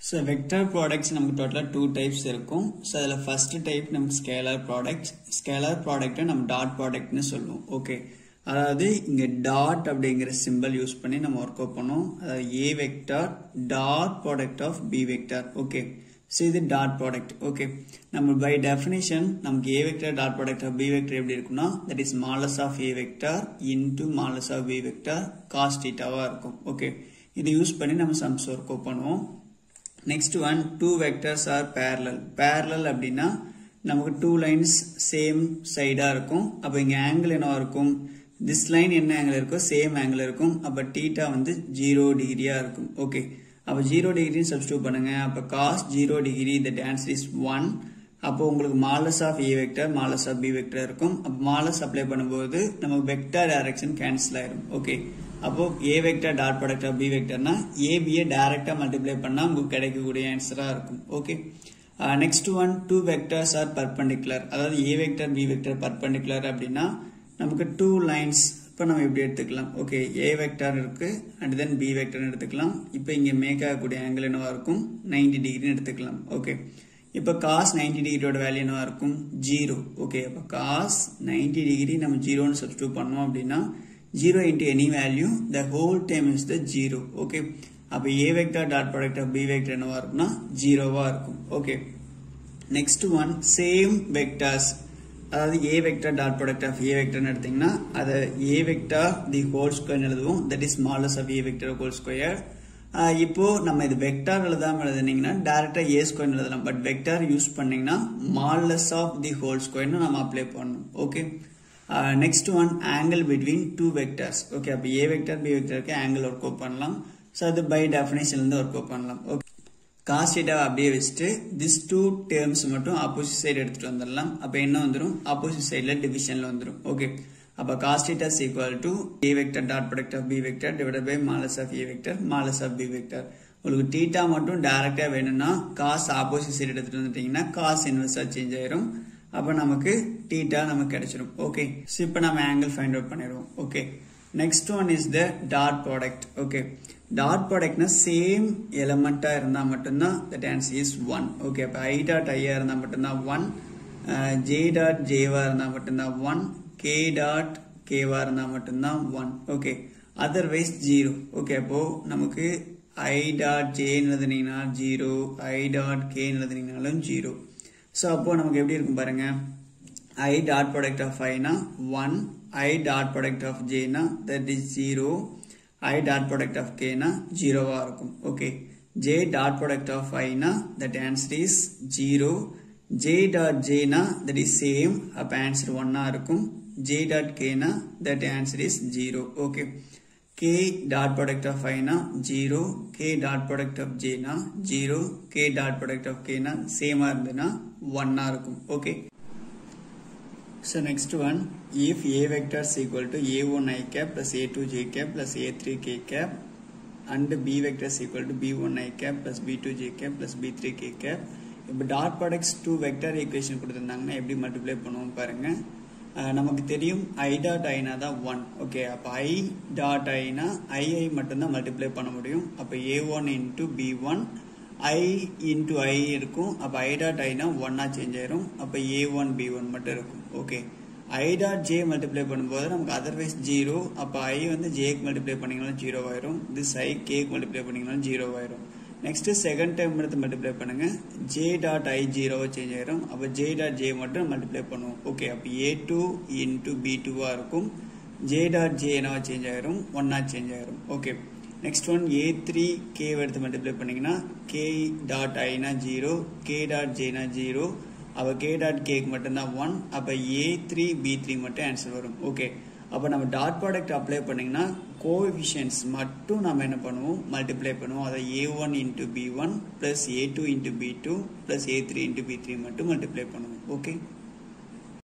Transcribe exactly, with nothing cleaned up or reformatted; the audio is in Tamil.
So vector products நமக்கு டோட்டலா two types இருக்கும். So அதுல first type நமக்கு scalar products. Scalar product நம்ம dot product னு சொல்லுவோம். ஓகே. அதாவது இங்க dot அப்படிங்கிற symbol யூஸ் பண்ணி நம்ம work out பண்ணுவோம். அதாவது a vector dot product of b vector. Okay. So இது dot product. ஓகே. நம்ம by definition நமக்கு a vector dot product of b vector எப்படி இருக்கும்னா that is modulus of a vector into modulus of b vector cos theta வா இருக்கும். ஓகே. இது யூஸ் பண்ணி நம்ம sums work out பண்ணுவோம். Next one, two vectors are parallel. Parallel அப்படின்னா நமக்கு two lines same side இருக்கும். அப்ப இங்க angle என்னவா இருக்கும்? This line என்ன angle இருக்கோ same angle இருக்கும். அப்ப theta வந்து zero degree இருக்கும். ஓகே. அப்ப zero degree substitute பண்ணுங்க. அப்ப cos zero degree the answer is one. அப்போ உங்களுக்கு modulus of a vector modulus of b vector இருக்கும். அப்ப modulus apply பண்ணும்போது நமக்கு vector direction cancel ஆயிடும். ஓகே. அப்போ a vector dot product of b vector னா a b டைரக்ட்டா மல்டிப்ளை பண்ணா உங்களுக்கு கிடைக்கக்கூடிய ஆன்சரா இருக்கும். Okay. Next one two vectors are perpendicular. அதாவது a vector b vector perpendicular அப்படினா நமக்கு two lines இப்ப நம்ம இப்படி எடுத்துக்கலாம். ஓகே. a vector இருக்கு and then b vector எடுத்துக்கலாம். இப்போ இங்க மேக் ஆகக்கூடிய ஆங்கிள் என்னவா இருக்கும்? ninety degree எடுத்துக்கலாம். ஓகே. இப்போ cos ninety degree ஓட வேல்யூ என்னவா இருக்கும்? zero. ஓகே. அப்ப cos ninety degree நம்ம zero னு சப்ஸ்டிட்யூட் பண்ணோம் அப்படினா zero into any value, the whole term is the zero. Okay. அப்ப a vector dot product of b vector என்னவா இருக்கும்னா zero வா இருக்கும். Okay. Next one, same vectors. அதாவது a vector dot product of a vector னு எடுத்தீங்கன்னா அத a vector the whole square எழுதுவோம். That is modulus of a vector whole square. இப்போ நம்ம இது வெக்டார் எழுதாம எழுதுனீங்கன்னா டைரக்ட்டா a square எழுதலாம். பட் வெக்டார் யூஸ் பண்ணீங்கன்னா modulus of the whole square னு நாம அப்ளை பண்ணனும். Okay. Uh, next one, angle between two vectors. Okay, அப்ப a vector b vector க்கு angle work out பண்ணலாம். So அது by definition இருந்து work out பண்ணலாம். Okay. cos theta அப்படியே வச்சிட்டு this two terms மட்டும் opposite side எடுத்துட்டு வந்துடலாம். அப்ப என்ன வந்துரும்? opposite sideல divisionல வந்துரும். Okay. அப்ப cos theta is equal to a vector dot product of b vector divided by modulus of a vector modulus of b vector. உங்களுக்கு theta மட்டும் டைரக்ட்டா வேணும்னா cos opposite side எடுத்துட்டு வந்துட்டீங்கன்னா cos inverse சேஞ்ச் ஆயிரும். அப்ப நமக்கு theta நமக்கு கிடைச்சிரும். ஓகே. சோ இப்போ நாம angle find out பண்ணிடுவோம். Okay. next one is the dot product. Okay. dot product னா same element ஆ இருந்தா மட்டும் தான் that answer is one. Okay. அப்ப i dot i ஆ இருந்தா மட்டும் தான் one, j dot j வா இருந்தா மட்டும் தான் one, k dot k வா இருந்தா மட்டும் தான் one. Okay. otherwise zero. Okay. அப்போ நமக்கு i dot j எழுதுனீங்கன்னா zero, i dot k எழுதுனீங்கனாலும் zero. So அப்போ நமக்கு எப்படி இருக்கும் பாருங்க. I dot product of I na one, I dot product of j na that is zero, I dot product of k na zero வா இருக்கும். Okay. J dot product of I na that answer is zero, J dot j na that is same அப்ப answer one ஆ இருக்கும். J dot k na that answer is zero. Okay. K dot product of I na zero, K dot product of j na zero, K dot product of k na same ஆ இருந்ததுனா one ஆ இருக்கும். Okay. So next one, if a vector is equal to a one i cap plus a two j cap plus a three k cap and b vector is equal to b one i cap plus b two j cap plus b three k cap. இப்போ dot products two vector equation கொடுத்திருந்தாங்கன்னா எப்படி மல்டிப்ளை பண்ணுவோம் பாருங்க. நமக்கு தெரியும் i dot i னா தான் one. ஓகே. அப்ப i dot i னா i i மட்டும் தான் மல்டிப்ளை பண்ண முடியும். அப்ப a one into b one i into i இருக்கும். அப்ப i dot i னா one ஆ சேஞ்ச் ஆயிரும். அப்ப a one b one மட்டும் இருக்கும். Okay. i dot j multiply பண்ணும்போது நமக்கு otherwise zero. அப்ப i வந்து j க்கு மல்டிப்ளை பண்ணீங்கனாலும் zero ஆயிரும். this i k க்கு மல்டிப்ளை பண்ணீங்கனாலும் zero ஆயிரும். நெக்ஸ்ட் செகண்ட் டைம் எடுத்து மல்டிப்ளை பண்ணுங்க. j dot i zero change ஆயிரும். அப்ப j dot j மட்டும் மல்டிப்ளை பண்ணுவோம். ஓகே. அப்ப a two into b two ஆ இருக்கும். j dot j என்னவா சேஞ்ச் ஆயிரும்? one ஆ சேஞ்ச் ஆயிரும். Okay. Next one a three k எடுத்து மல்டிப்ளை பண்ணீங்கன்னா k dot i னா zero, k dot j னா zero. அப்ப k dot k க்கு மட்டும் தான் one. அப்ப a three b three மட்டும் ஆன்சர் வரும். ஓகே. அப்ப நம்ம டாட் ப்ராடக்ட் அப்ளை பண்ணீங்கன்னா கோஎஃபிஷியன்ட்ஸ் மட்டும் நாம என்ன பண்ணுவோம்? மல்டிப்ளை பண்ணுவோம். அத a one into b one plus a two into b two plus a three into b three மட்டும் மல்டிப்ளை பண்ணுவோம். ஓகே.